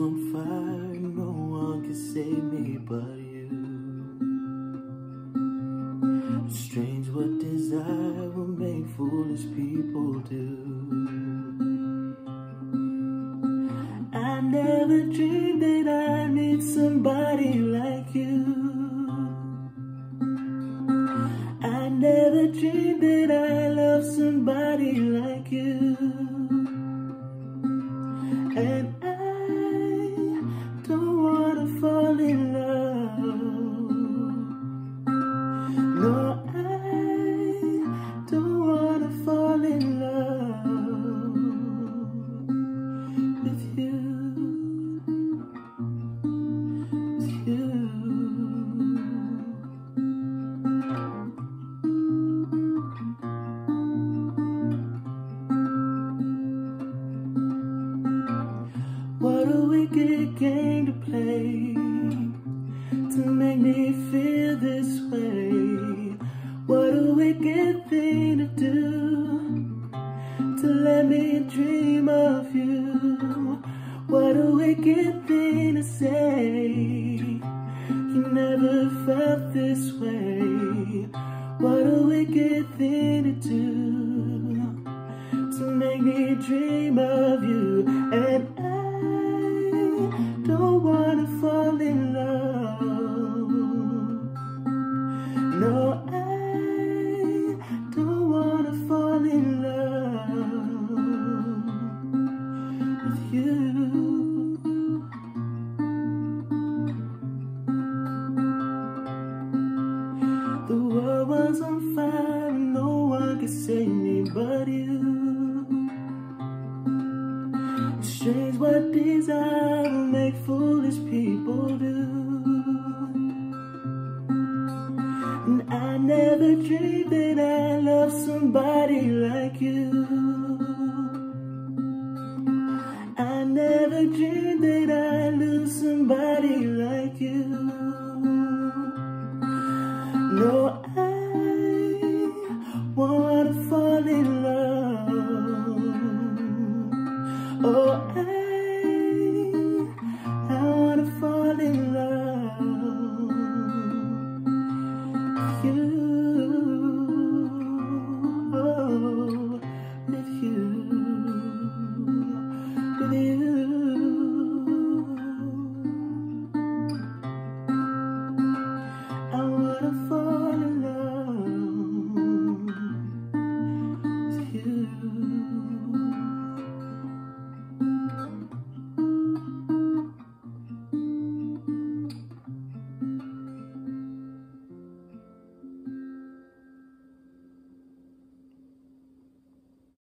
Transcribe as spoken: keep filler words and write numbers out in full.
on fire, no one can save me but you. It's strange what desire will make foolish people do. I never dreamed that I'd meet somebody like you. I never dreamed that I'd love somebody like you. And I don't wanna fall in love. No, I don't wanna fall in love with you, with you. What a wicked game to play to make me feel this way. What a wicked thing to do, to let me dream of you. What a wicked thing to say, you never felt this way. What a wicked thing to do, to make me dream of you. And I don't wanna fall in love. No, I don't wanna fall in love with you. The world was on fire and no one could save me but you. Strange what desire will make foolish people do. And I never dreamed that I'd love somebody like you. I never dreamed that I'd lose somebody like you. No,